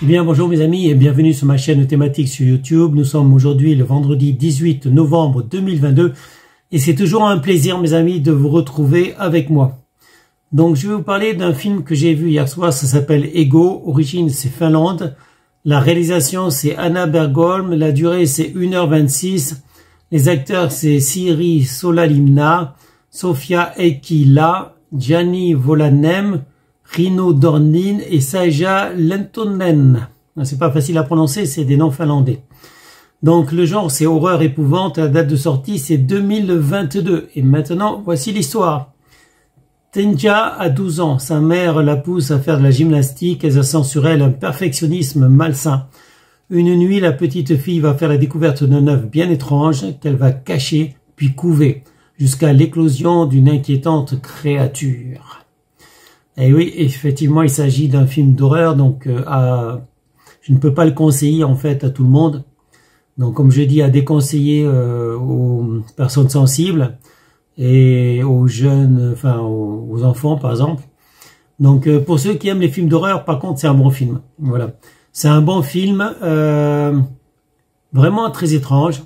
Eh bien, bonjour mes amis et bienvenue sur ma chaîne thématique sur YouTube. Nous sommes aujourd'hui le vendredi 18 novembre 2022 et c'est toujours un plaisir mes amis de vous retrouver avec moi. Donc je vais vous parler d'un film que j'ai vu hier soir, ça s'appelle Ego, origine c'est Finlande. La réalisation c'est Anna Bergholm, la durée c'est 1h26. Les acteurs c'est Siri Solalimna, Sofia Heikkilä, Jani Volanem, Rino Dornin et Saija Lentonen. C'est pas facile à prononcer, c'est des noms finlandais. Donc le genre c'est horreur épouvante, la date de sortie c'est 2022. Et maintenant voici l'histoire. Tenja a 12 ans, sa mère la pousse à faire de la gymnastique, elle sent sur elle un perfectionnisme malsain. Une nuit, la petite fille va faire la découverte d'un œuf bien étrange qu'elle va cacher puis couver, jusqu'à l'éclosion d'une inquiétante créature. Et oui, effectivement, il s'agit d'un film d'horreur, donc je ne peux pas le conseiller en fait à tout le monde. Donc, comme je dis, à déconseiller aux personnes sensibles et aux jeunes, enfin aux enfants par exemple. Donc, pour ceux qui aiment les films d'horreur, par contre, c'est un bon film. Voilà, c'est un bon film, vraiment très étrange,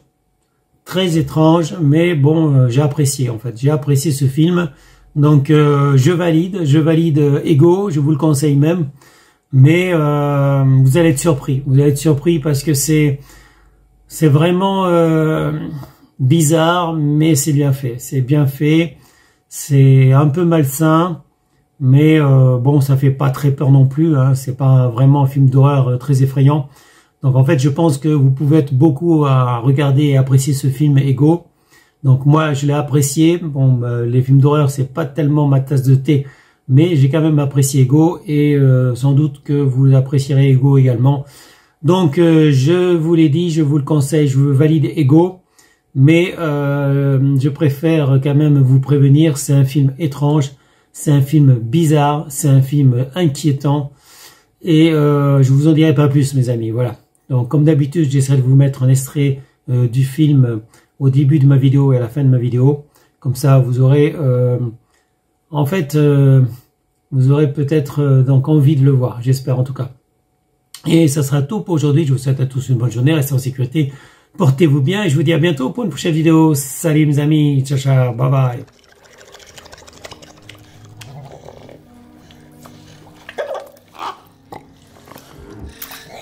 mais bon, j'ai apprécié en fait. J'ai apprécié ce film. Donc je valide Ego, je vous le conseille même, mais vous allez être surpris parce que c'est vraiment bizarre, mais c'est bien fait, c'est un peu malsain, mais bon, ça fait pas très peur non plus, hein, c'est pas vraiment un film d'horreur très effrayant. Donc en fait, je pense que vous pouvez être beaucoup à regarder et apprécier ce film Ego. Donc moi, je l'ai apprécié. Bon, les films d'horreur, c'est pas tellement ma tasse de thé, mais j'ai quand même apprécié Ego et sans doute que vous apprécierez Ego également. Donc je vous l'ai dit, je vous le conseille, je valide Ego, mais je préfère quand même vous prévenir, c'est un film étrange, c'est un film bizarre, c'est un film inquiétant et je vous en dirai pas plus mes amis, voilà. Donc comme d'habitude, j'essaierai de vous mettre un extrait du film au début de ma vidéo et à la fin de ma vidéo. Comme ça, vous aurez en fait, vous aurez peut-être donc envie de le voir, j'espère en tout cas. Et ça sera tout pour aujourd'hui. Je vous souhaite à tous une bonne journée, restez en sécurité, portez-vous bien et je vous dis à bientôt pour une prochaine vidéo. Salut mes amis, ciao ciao, bye bye.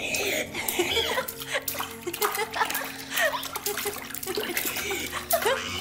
Ha ha ha!